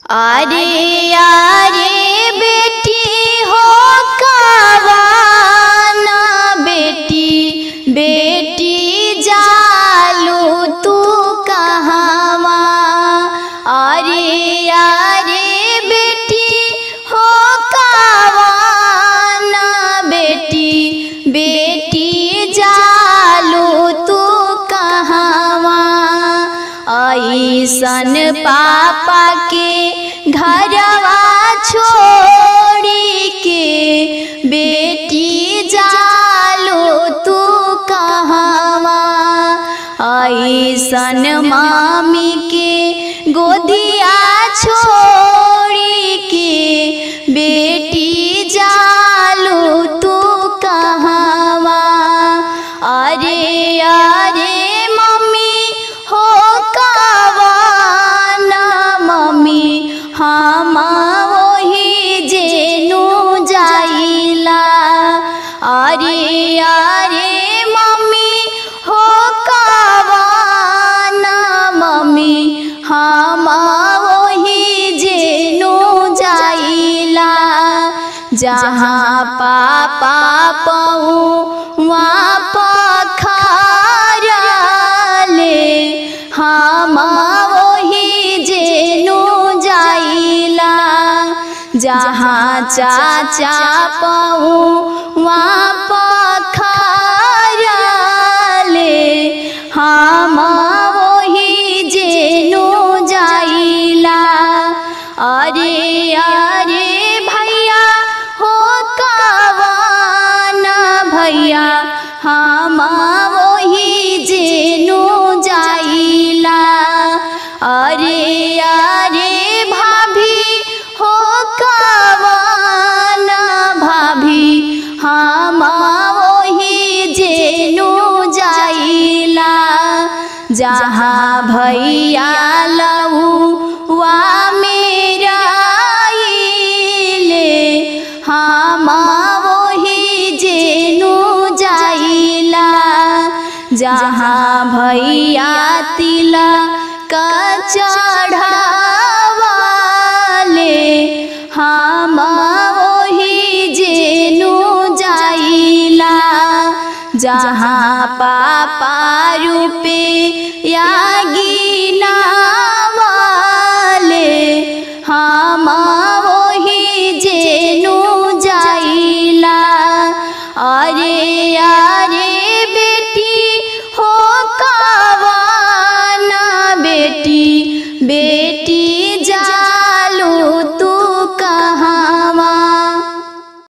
अरे यारे बेटी हो कावाना बेटी बेटी जालू तू कहावा। अरे यारे बेटी हो कावाना बेटी बेटी जालू तू कहावा। ऐसन पापा के घरवा छोड़ी के बेटी जालो तू कहावा। ऐसन मामी के गोदिया छोड़ी के बेटी जालो तू कहावा। अरे अरे मम्मी हो कावाना मम्मी हम वही जेनु जाइला। अरे अरे मम्मी हो कावाना मम्मी हम वही जेनु जाइला। जहाँ पापा पाऊँ वहाँ पखारले हम वही जेनु जाइला। जहाँ चाचा पाऊँ वहाँ पखारले हम वही जेनु जाइला। अरे अरे भैया हो कावाना भैया हम वही जेनु जाइला। अरे अरे भाभी हो कावाना भाभी हम वही जेनु जाइला। जहाँ भैया लऊ वा मेरा ले हम वही जेनु जाइला। जहाँ भैया तिला का चढ़ावाले हम वही जेनु जाइला। जहाँ पापा रूपे या